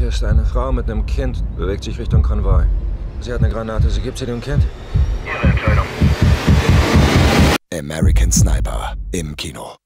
Hier ist eine Frau mit einem Kind, bewegt sich Richtung Konvoi. Sie hat eine Granate. Sie gibt sie dem Kind? Ihre Entscheidung. American Sniper im Kino.